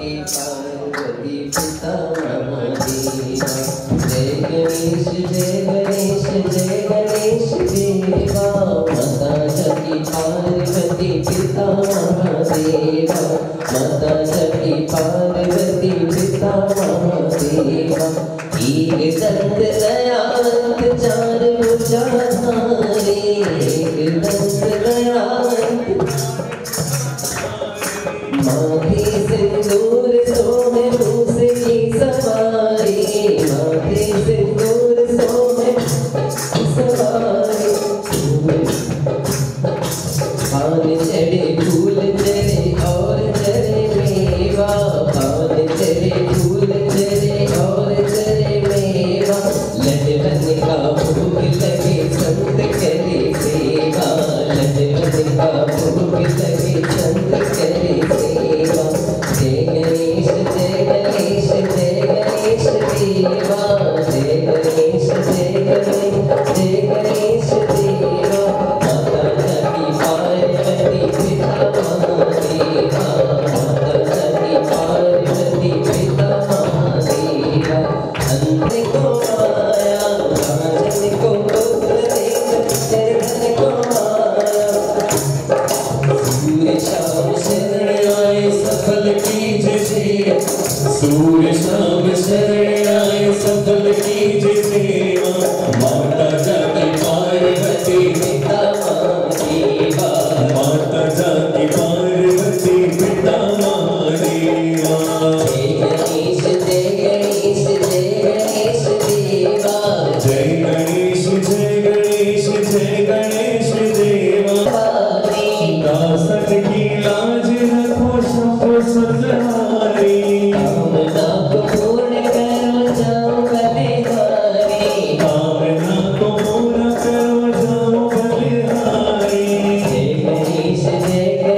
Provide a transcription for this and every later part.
पार्वती पिता महादेवा। जय गणेश जय गणेश देवा, माता जकी पार्वती पिता महादेवा, माता जकी पार्वती पिता महादेवा। एक दंत दयावंत चार भुजा धारे, एक दंत दयावंत माथे सिंदूर सोमे मूसे की सवारी, माथे सिंदूर सोमे सवारी। पान चढ़े फूल चढ़े और चढ़े मेवा, पान चढ़े फूल चढ़े और चढ़े मेवा। लड्डू का भोग लगे संत करे सेवा, लड्डू का भोग लगे संत करे सेवा। जय गणेश देवा, जय गणेश देवा। माता जकी पार्वती पिता महादेवा, माता जकी पार्वती पिता महादेवा। अंत को आया राजन को पुत्र देख, जन को आया। सूर्य शाम शरण आए सफल कीजिए सेवा, सूर्य शाम शरण आए सफल कीजिए सेवा। माता जकी पार्वती पिता महादेवा, माता जकी पार्वती पिता महादेवा। जय गणेश देवा, जय गणेश देवा। दासन की लाज रखो सबको सहारे, कामना को पूर्ण करो जाओ बलिहारी, कामना को पूर्ण करो जाओ बलिहारी। जय गणेश देवा,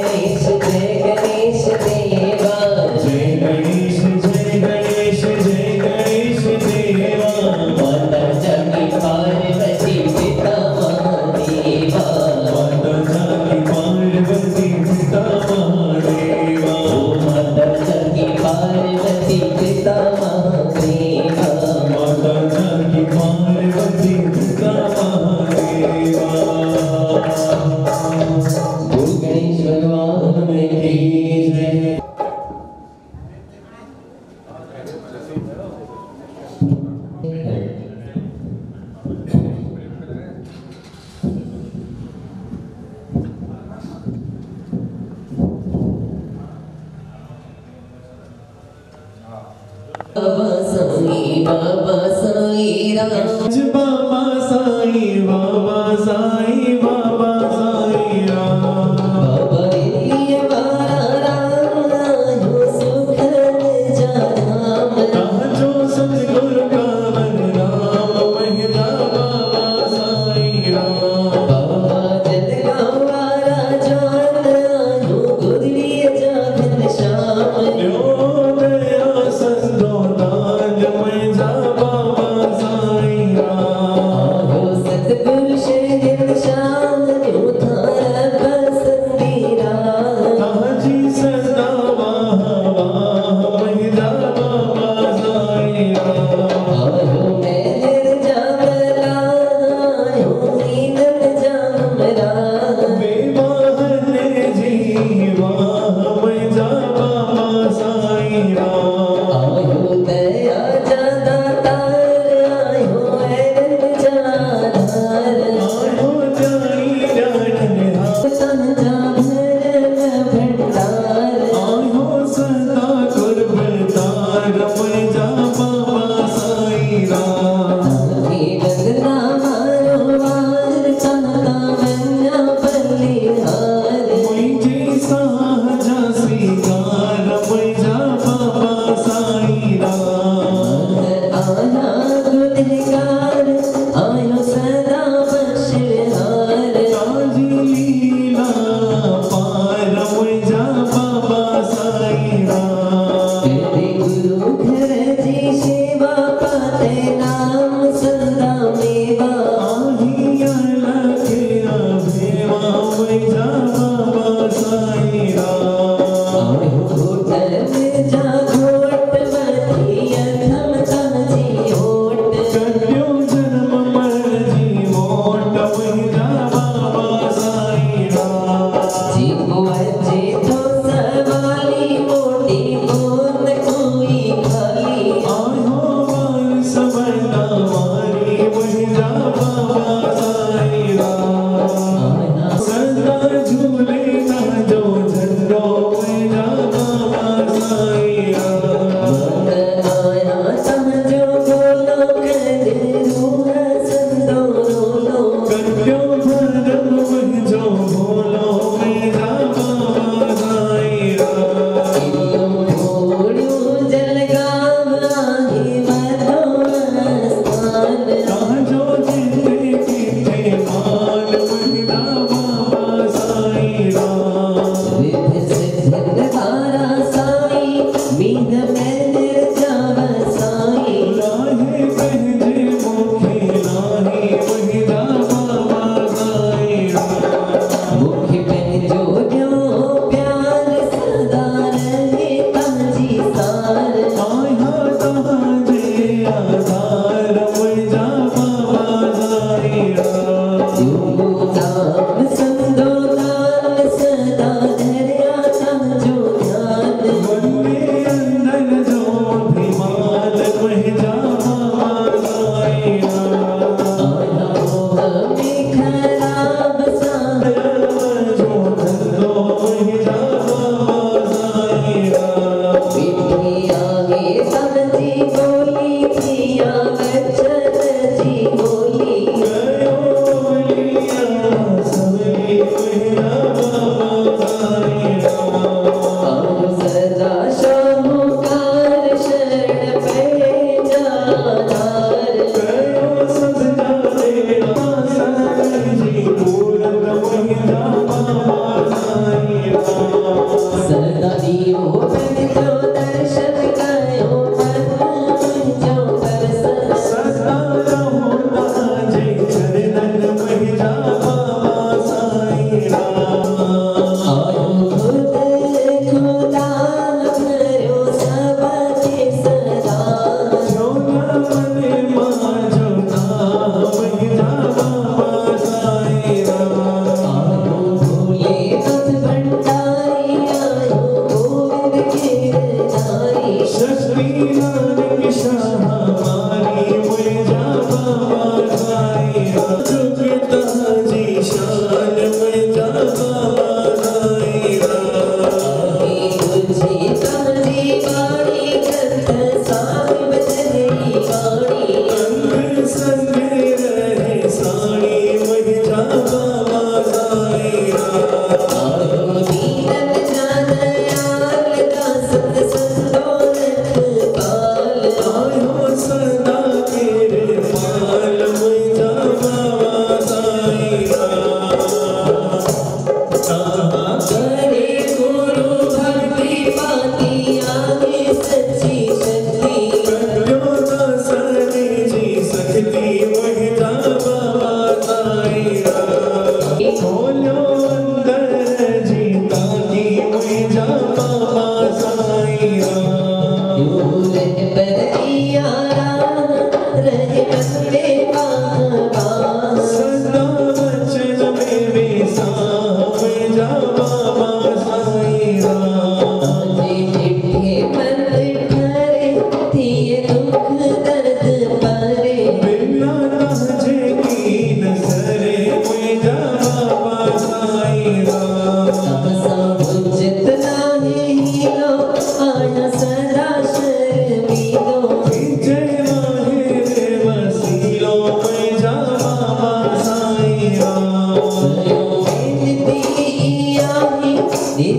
जय गणेश देवा। माता जकी पार्वती पिता महादेवा, माता जकी पार्वती पिता महादेवा। माता जकी पार्वती पिता महादेवा, माता जकी पार्वती पिता महादेवा। बोल गणेश भगवान की जय। बाबा साई राम, बाबा साई बाबा साई राम। बाबा ये वाला राम जो सुखद जाम, जो सतगुरु का नाम महिमा बाबा साई राम। बाबा जलगाँव वाला जान जो गुजरी जागन श्याम, सतगुरु शरण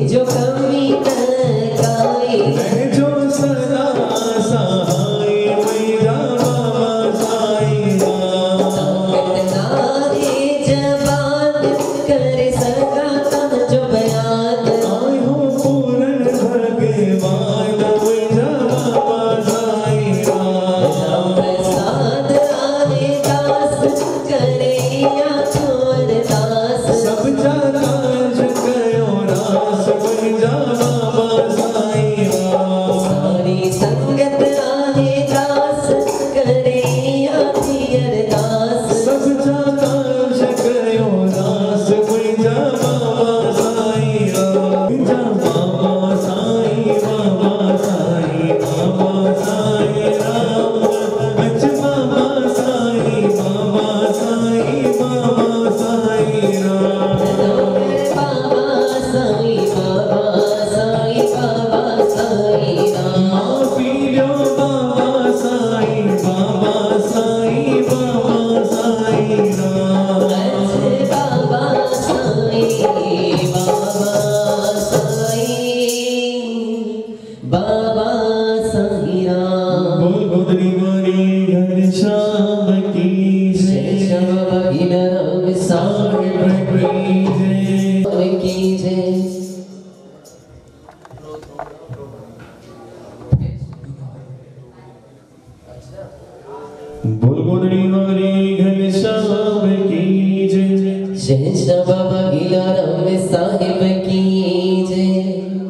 जो कमी न काई जो सदा सहाय मैया बाबा साईं संकट नारे जबान करे सका तम जो बयान आए हो पूर्ण भगवान मैया बाबा साईं राम प्रसाद आए दास करे या छोर दास सब जाकाज कयो रास मैया बाबा साईं सारी संगत आए दास करे या पियर दास सब जाकाज कयो रास मैया बाबा साईं बाबा साईं बाबा साईं बाबा साईं राम अच बाबा साईं बाबा साईं बाबा साईं राम बाबा साईं बाबा साईं बाबा साईं राम माँ पीलो बाबा साईं बाबा साईं बाबा साईं राम बाबा साईं बाबा साईं बाबा साईं राम बोल गोदरी वाली घर शाम की जय शब भगीरथ साईं की जय की जय बोल गोदरी वाली घर शाम की जय शहंशाह बाबा गीलाराम साहिब की जय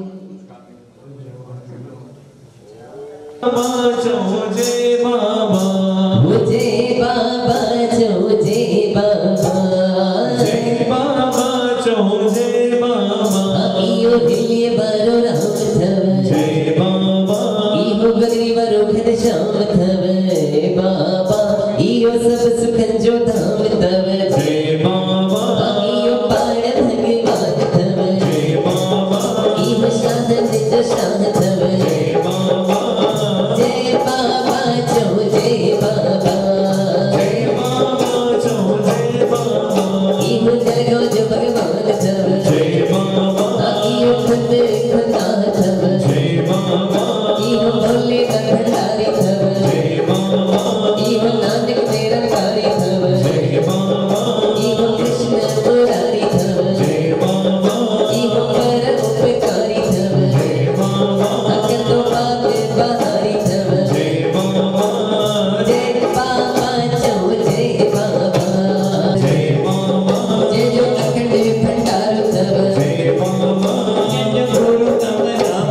बाबा चो जय बाबा मुझे बाबा जो जय बाबा जय बाबा चो जय बाबा इयो दिल्ली बरो राम थव जय बाबा इहो गगरी बरो घर श्याम थव बाबा इयो सब सुखन जो धाम तव जय बाबा इयो पाण भगवान थव जय बाबा इहो शान जो शान थव जय बाबा जय बाबा जो जय बाबा जय बाबा चो जय बाबा इहो जगो जो भगवान थव जय बाबा इहो खुद खुदा थव जय बाबा इहो भोले का भंडारी थव जय बाबा इहो नानक निरंकारी थव जय बाबा इहो कृष्ण मुरारी थव जय बाबा इहो परम उपकारी थव जय बाबा अकंदो पाक बहारी थव जय बाबा जय बाबा जो जय बाबा जय बाबा जय जो अखंड भंडार थव जय बाबा जय गुरु तव राम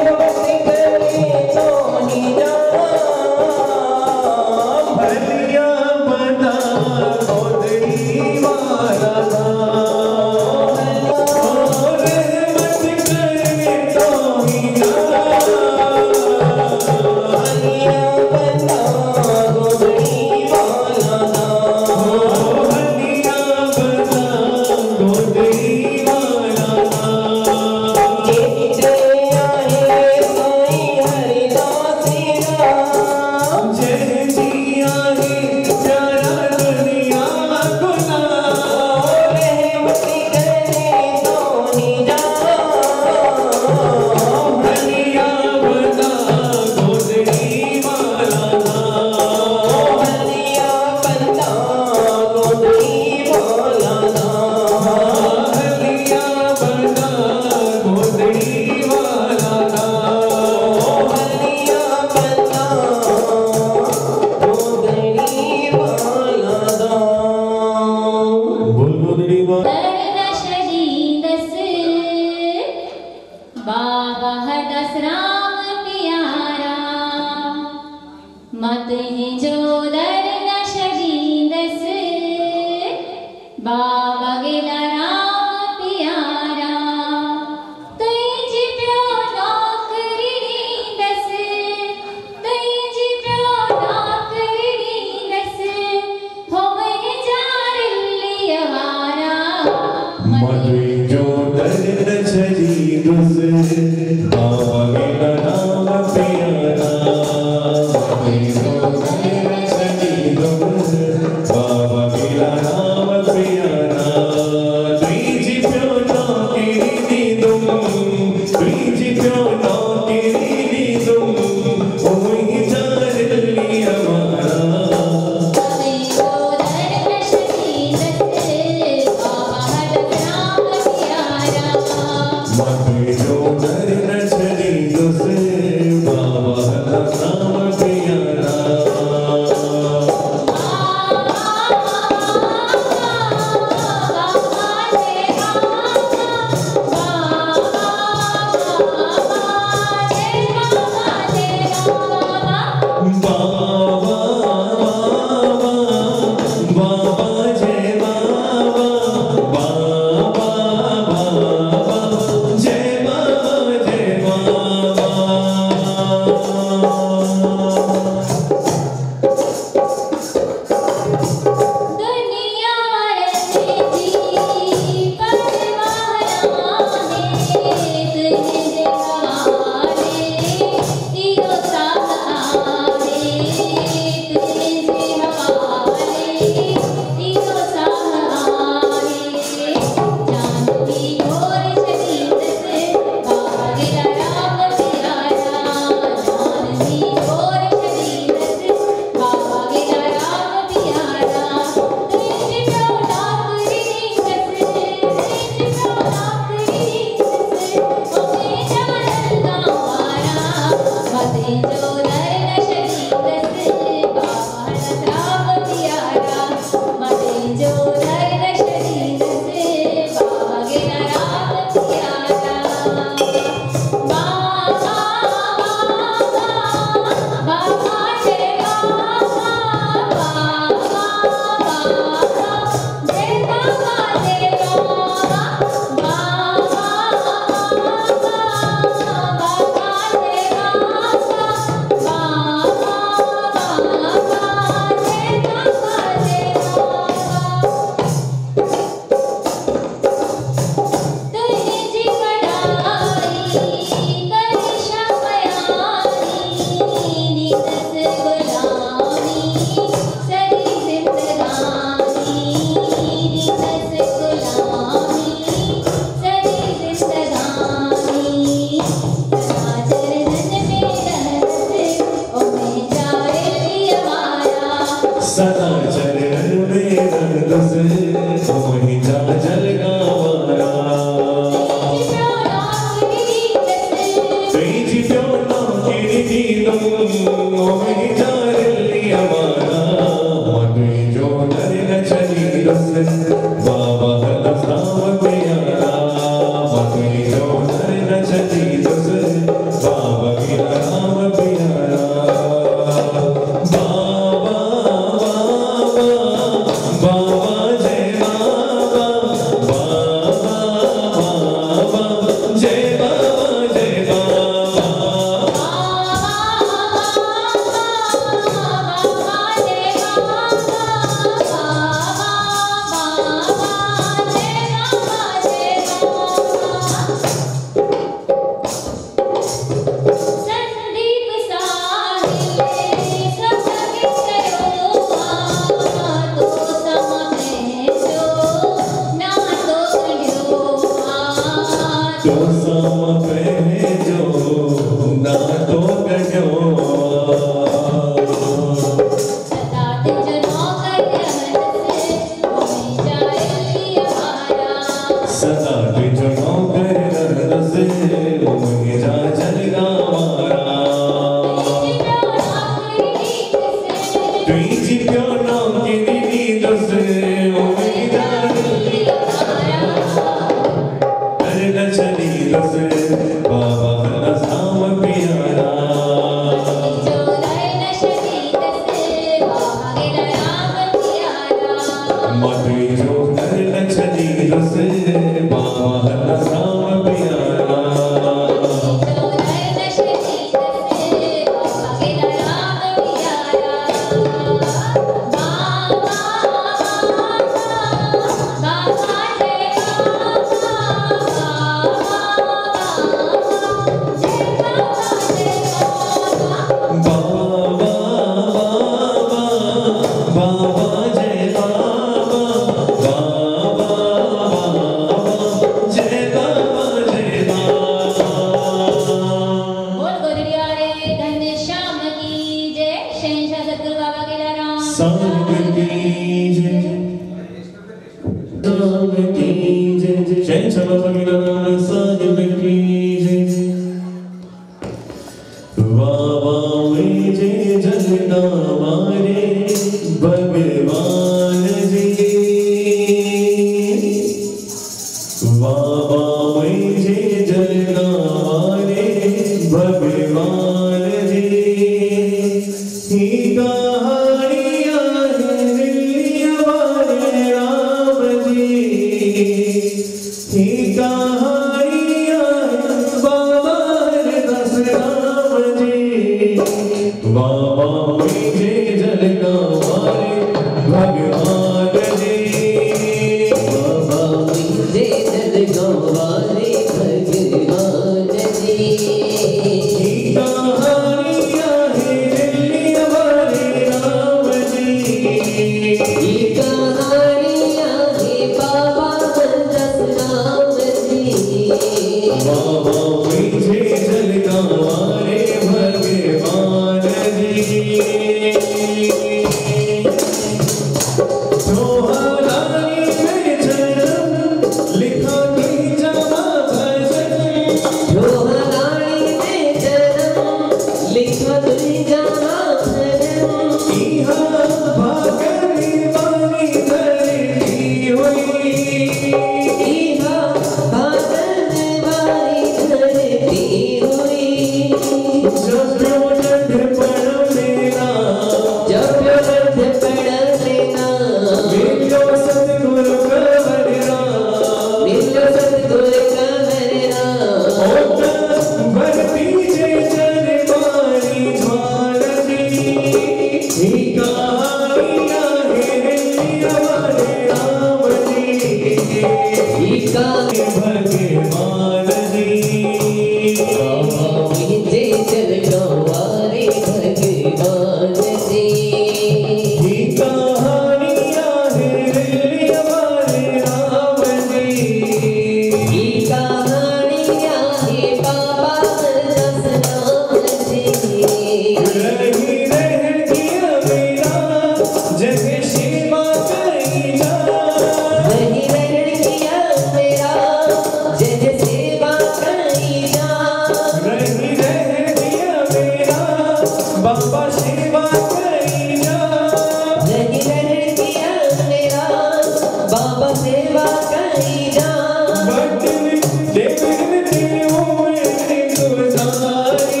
सेवा करी जा बटन देवन देवो में गुजारी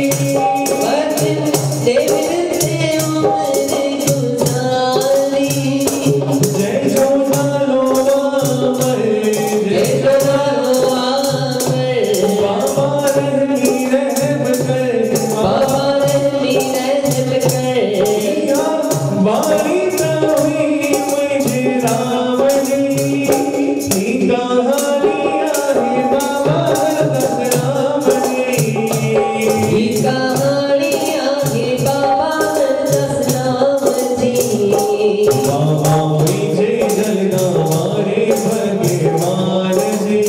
बटन देवन देवो में गुजारी जय जो नालो आमर जय जो नालो आमर बाबा रहमी रहम कर बाबा रहमी रहम कर वाली तवी मुझे राम जी की कहानियाँ है बाबा दस राम जी की कहानियाँ है बाबा दस राम जी बाबा मुझे जलना मारे भगवान जी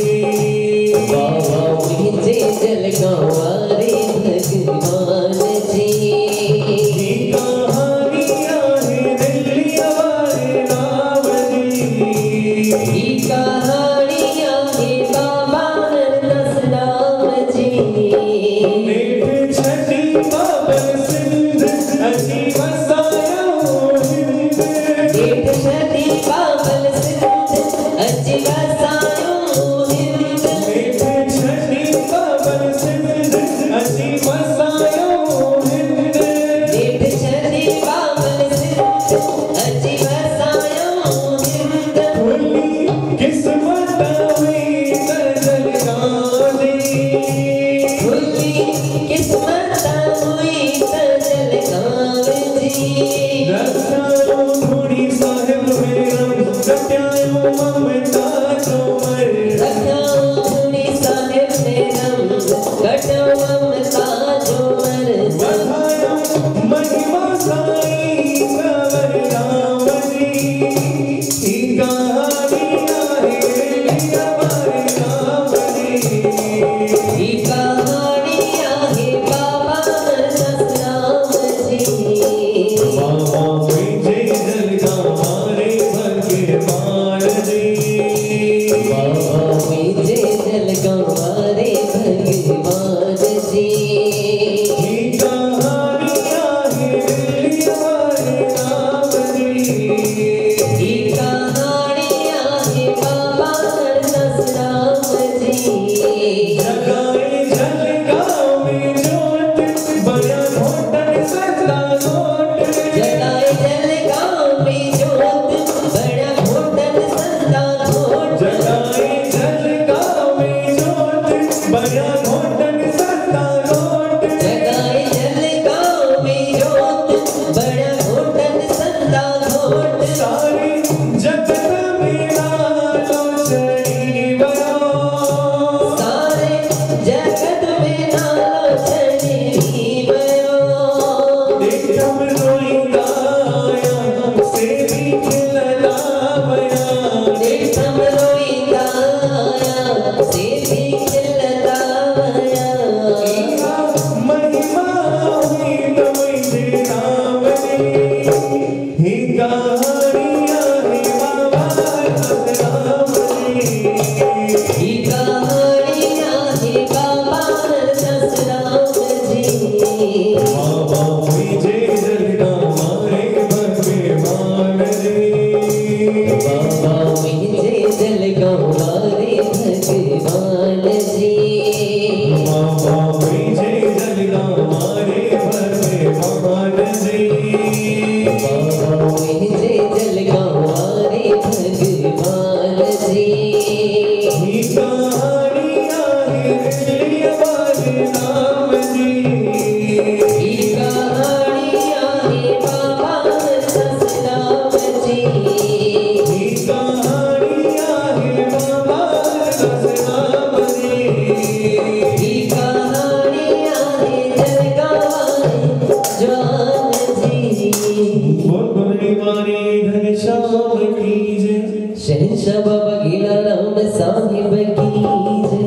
बाबा मुझे जलगावारे भगवान जी की कहानियाँ है दिल्ली वाले राम जी की कहानियाँ है बाबा दस राम जी नेठ छठी बाबल सिंध अजी वसायो हिंद जेठ छठी बाबल सिंध अजी वसायो हिंद नेठ छठी बाबल सिंध अजी वसायो हिंद जेठ छठी बाबल सिंध अजी वसायो हिंद खुली किस्मत हुई तजल गांधी खुली किस्मत हुई तजल गाँव जी रत्नाओ धुनी साहिब मेरम कट्यायो ममता चोमर रखाओ धुनी साहिब मेरम कटो ममता जोमर बधायो महिमा साई कंवर राम जी की कहानियाँ है हमारे राम जी की कहानियाँ है बाबा दस राम जी बाबा मुझे जलगा मारे भगवान जी बाबा मुझे जलगावारे भगवान जी की कहानियाँ है दिल्ली वाले राम जी की कहानियाँ है बाबा दस राम जी जगाए जलगाओं में जोत बया घोटन सदा घोट जलाए जलगाँव में जोत बड़ा घोटन संता घोट जगाए जलगाओं में जोत बया घोटन सदा घोट जगाए जलगाँव में जोत बड़ा घोटन संता घोट सारे जगत में लालो चढ़ी बयो सारे जगत में नालो चढ़ी भयो देखम रोईंदा आया से भी खिलदा बया देखम रोईंदा आया से भी खिलदा आया महिमा हुई तो मुझे राम जी ही कहानियाँ है बाबा दस राम जी की कहानियाँ है बाबा दस राम जी बाबा मुझे जलगा मारे भगवान जी बाबा मुझे जलगावारे भगवान जी बाबा मुझे जलगा मारे भगवान जी बाबा मुझे जलगावारे भगवान जी ही कहानियाँ है दिल्ली वाले राम जी की कहानियाँ है बाबा दस राम जी ही कहानियाँ है बाबा दस राम जी की कहानियाँ है जलगावारे जवान जी बोलने वाली घनश्याम की जय शहंशाह बाबा गीला राम साहिब की जय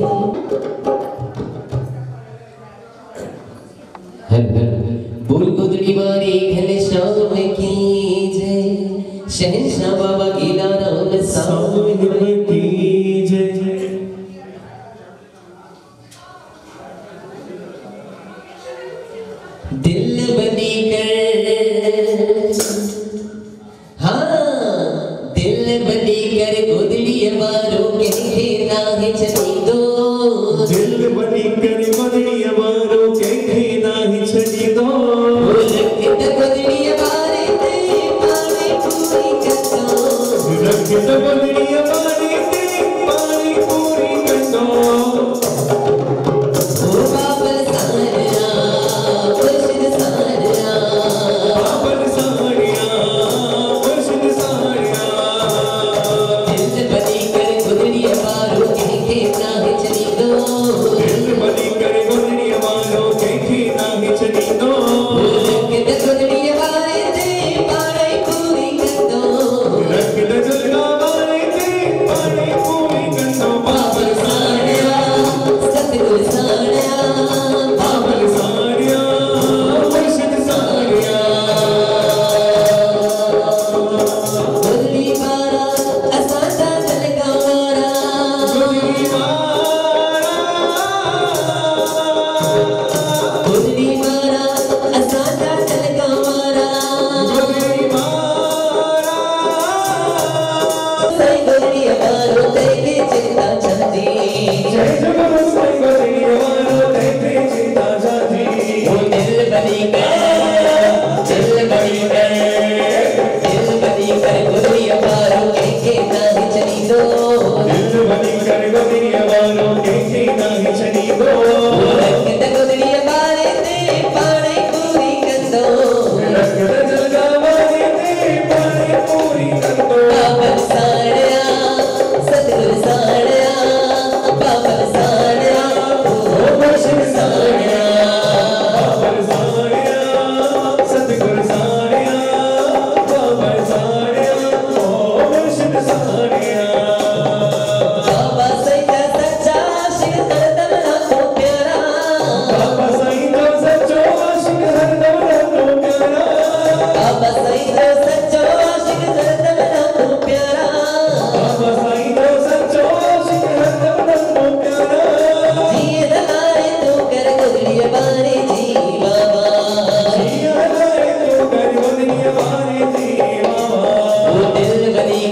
बोल गुदड़ी वाली घनश्याम की जय शहंशाह बाबा गीला राम साहिब साहिब की जय दिल बंदी कर हाँ दिल बंदी कर गुदड़ी बारों के खेना है चली दो दिल बनी कर मदनिया बारों के खेना ही चली दो रखत बदनिया बारे ते पानी पूरी कर दो रखत बदनिया बारे ते पानी पूरी कर दो ओ बाबल सारिया मुर्शिद सारिया बाबल सारिया मुर्शिद सारिया दिल बनी कर बदनिया बारों के खेना है चली दो दिल बनी कर मदनिया बारों के खेना ही चली दो रखत बदनिया बारे ते पानी पूरी कर दो रखत जलगा बारे ते पानी पूरी कर दो बाबल सारिया सतगुरु सारिया बाबल सारिया मुर्शिद सारिया बदली बारा असांजा जलगा मारा बदली बारा असांजा जलगा मारा सही गोरी बारो तेरे चिंता चाहती जय जगत साई बदनिया बारों के चिंता जाती वो दिल बनी कर गोरी बारो के नाही चली दो दिल बनी कर बदनिया बारों के खेना ही चली दो रखत गोरी बारे ते पानी पूरी कर दो रखत जलगा बारे ते पानी पूरी कर दो बाबल साड़िया सतगुरु साड़िया बाबल साड़िया ओ मुर्शिद साड़िया बाबल सारिया सतगुरु सारिया बाबल सारिया ओ मुर्शिद सारिया बाबा सैदा सच्चा आशिक हरदम रखो प्यारा बाबा साईं दा सच्चो आशिक हरदम रखो प्यारा बाबा सैदा सच्चा आशिक हरदम रखो प्यारा बाबा साईं दा सच्चो आशिक हरदम रखो प्यारा जिए दलाए तू कर गुजरी बारे जी बाबा जिया लाए तो कर बदनिया बारे जी बाबा वो दिल बनी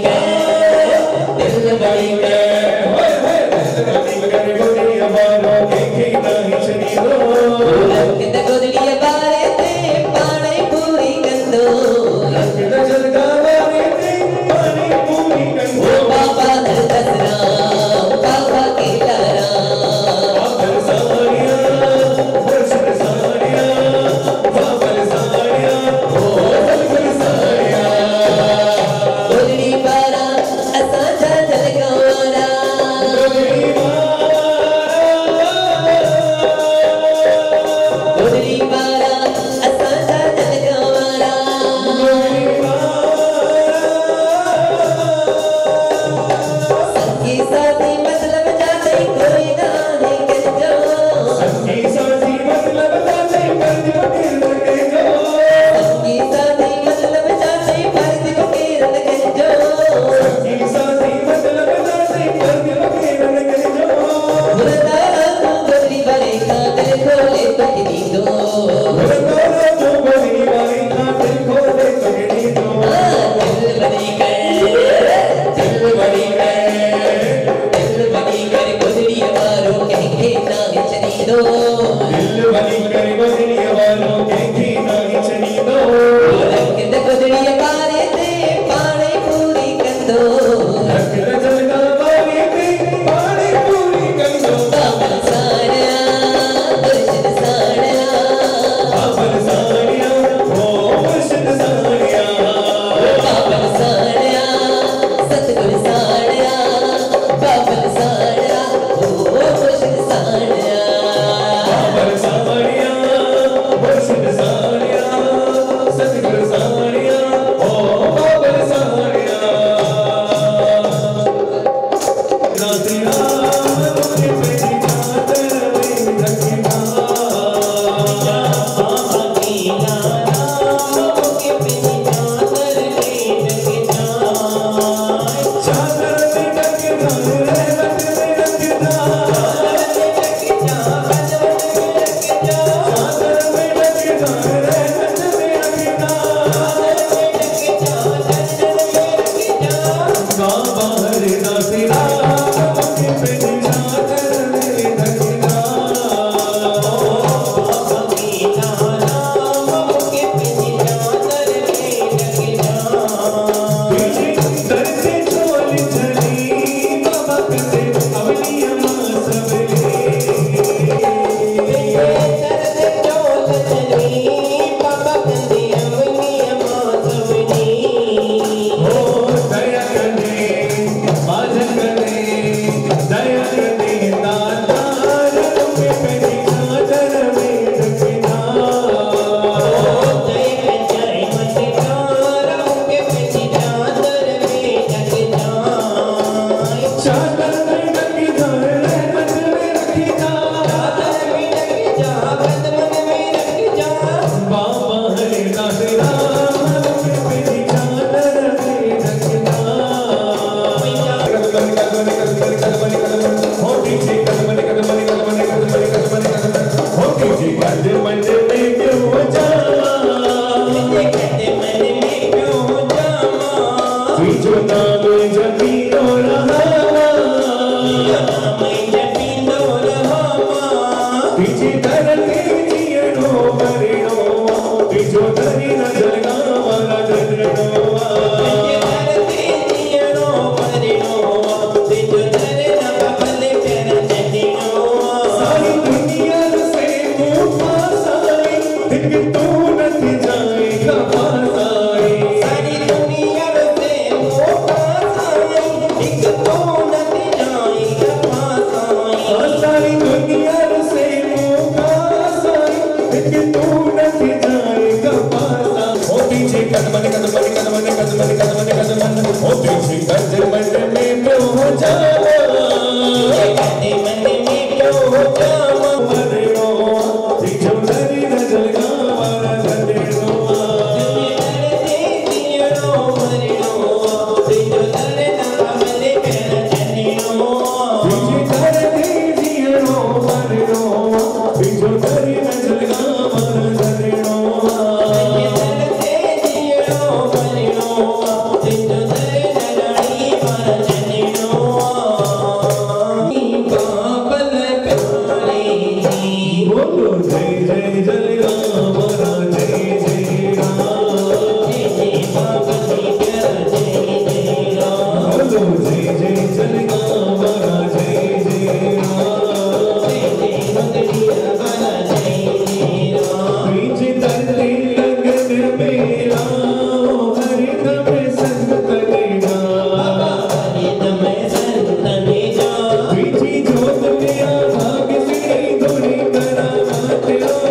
कर होए होए बदनी कर बदनिया बारों के खेना ही चली दो रखत गोदड़ी बारे ते पानी पूरी कर दो रखत जलगा बारे ते पानी पूरी कर ओ दो बाबा दसरा बाबा केदारा बाबल सारिया मुर्शिद सारिया बाबल सारिया ओ सतगुरु सारिया गोदड़ी बारा असांजा जलगा मारा गोदड़ी बारा असांजा जलगा मारा संगी साथी मतलब जाते कोई ना है कर जो संगी साथी मतलब जाते फर्ज फकीर लगे जो संगी साथी मतलब जाते फर्ज फकीर लगे जो संगी साथी मतलब जाते फर्ज फकीर लगे जो मुर्दारा तू गोदड़ी बारे खातिर खोले पकड़ी दो मुर्दारा जो बदनी वाली खातिर खोले पकड़ी दो दिल बनी कर गुजरी बारों के खेना है चली दो दिल बनी कर बदनिया वालों के खेना ही चली दो रखत गुजरी बारे ते पानी पूरी कर दो बीजो नाम जमीनो रहावा बीजी धरती जियनो मरिनो बीजो धरी न जलगावा रजनो सारी दुनिया से मुफा साई एक तू नहीं जाएगा पासाई सारी दुनिया से मुफा साई एक तू नहीं जाएगा पासाई सारी दुनिया से मुफा साई एक तू नहीं जाएगा पासा ओ पीछे कदमन कदमन कदमन कदमन कदमन कदमन ओ पीछे कदमन में क्यों हो जावा कदमन में क्यों हो जावा मरनो बीजो धरी न जलगावा रजनो बीजी धरती जियनो मरनो बीजो धरी न जलगावा रजनो बोलो जय जय जलगावा जय जय राम बोलो जय जय जलगावा जय जय राम बीच धरती लगन मेरा हरिदम संतनेगा बीची जोत में भाग से धुरी करामत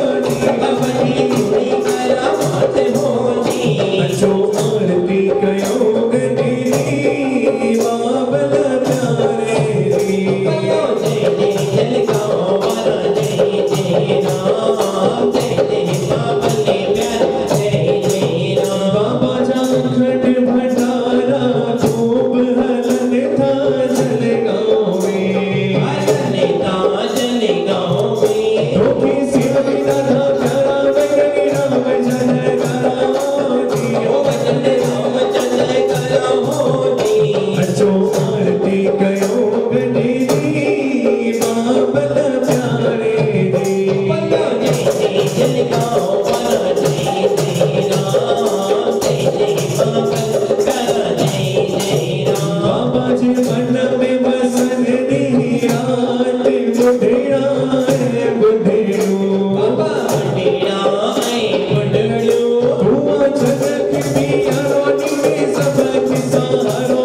होनी अच्छो आरती कयो गनी बाबल प्यारे दी बाबा जान खट भंडारा खूब हलन था जलगांव में धोखी सिर बिना था प्यारा बगनी राम जलगांव अच्छो आरती कयो गनी बाबल प्यारे दी बाबा जी मन में बसन दी रात बुढ़िया बुढ़ियो धुआं झलक दिया रोनी में सबक सहारो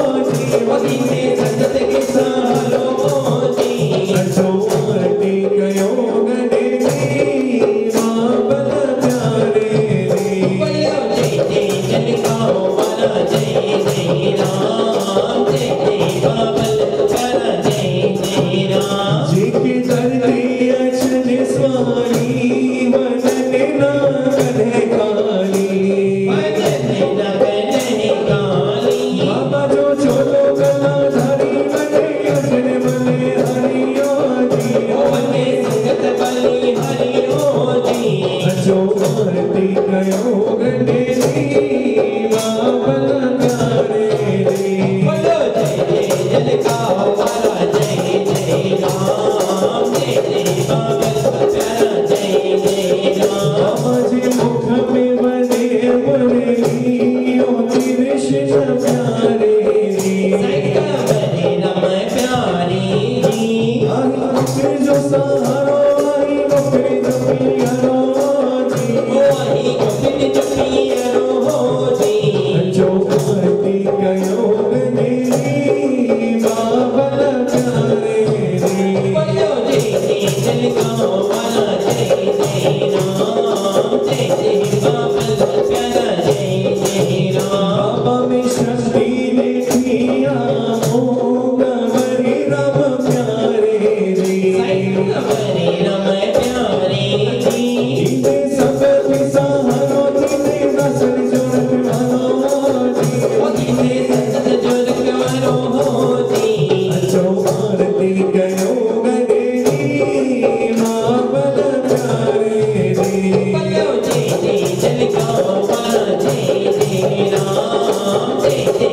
अच्छो आरती कयो गने बाबल प्यारे दी जय जय राम जय जय राम जय जय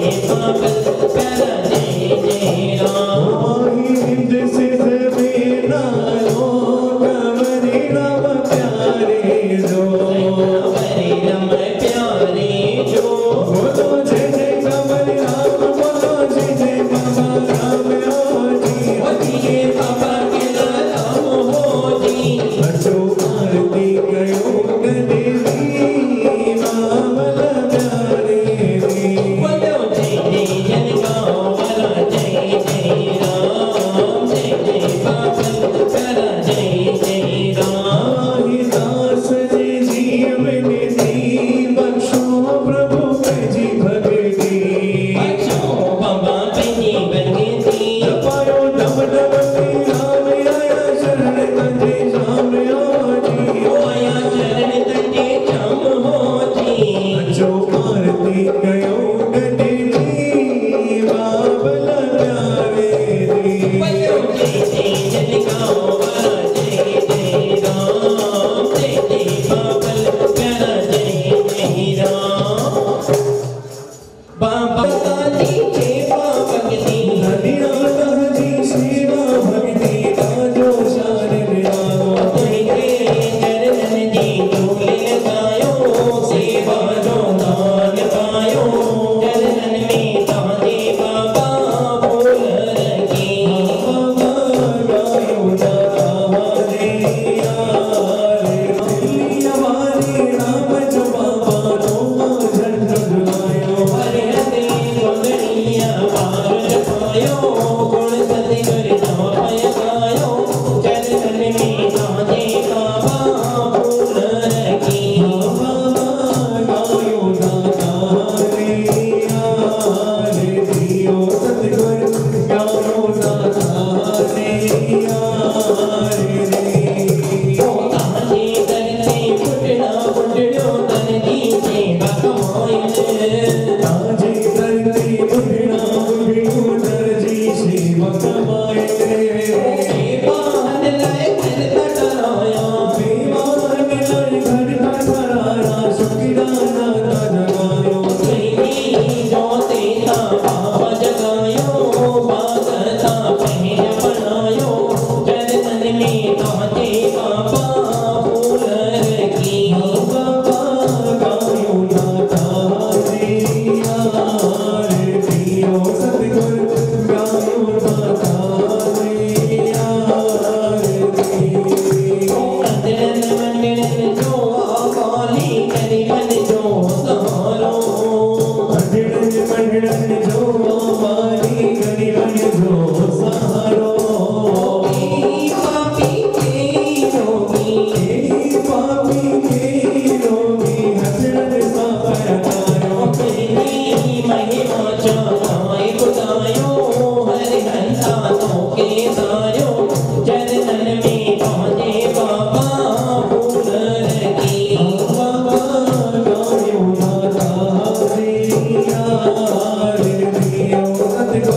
Hare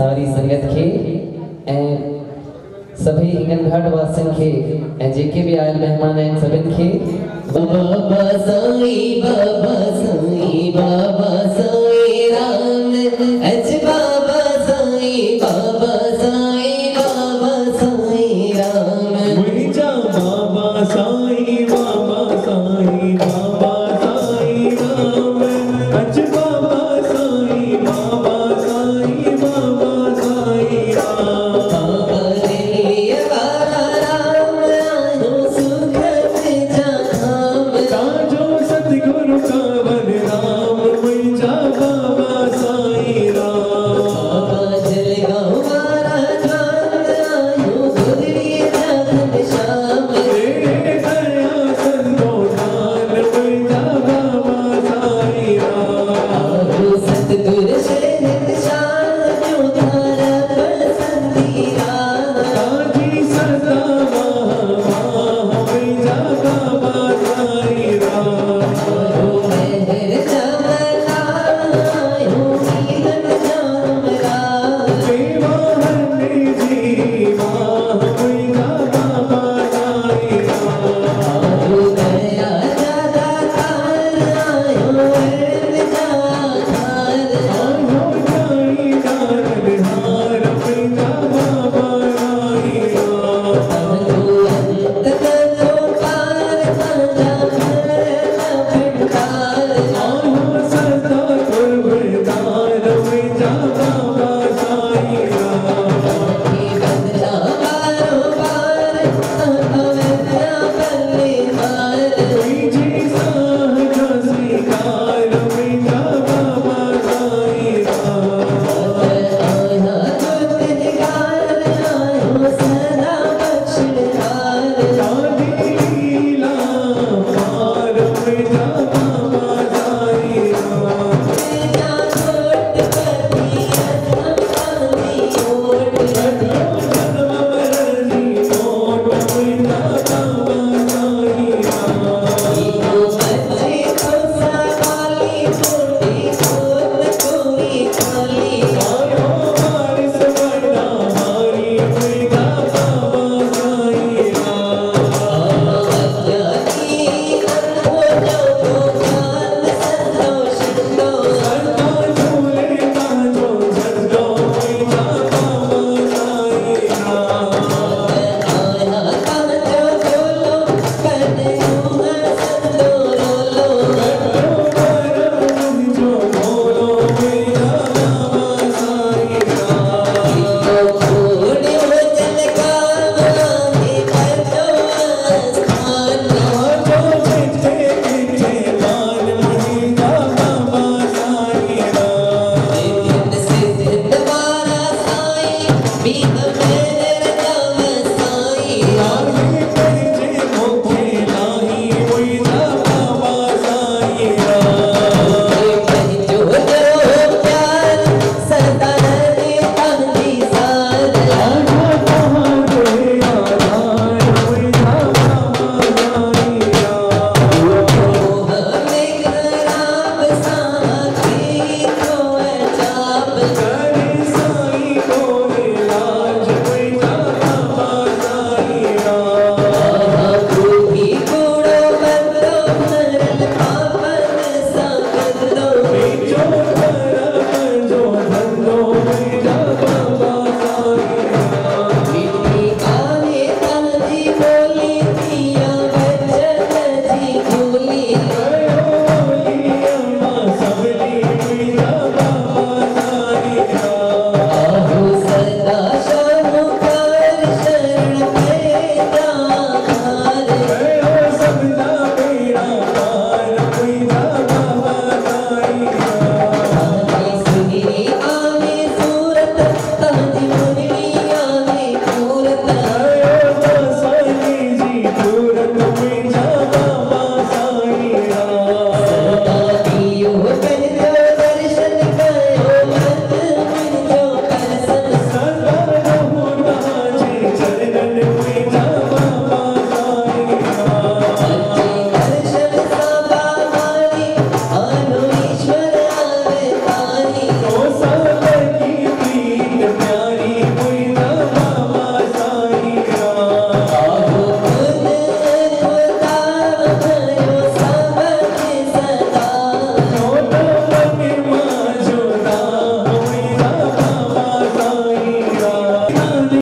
सारी संगत खे ऐं सभी हिंगन घाट वासियुनि खे ऐं जेके भी आयल मेहमान आहिनि सभिनि खे बाबा साईं बाबा साईं बाबा साईं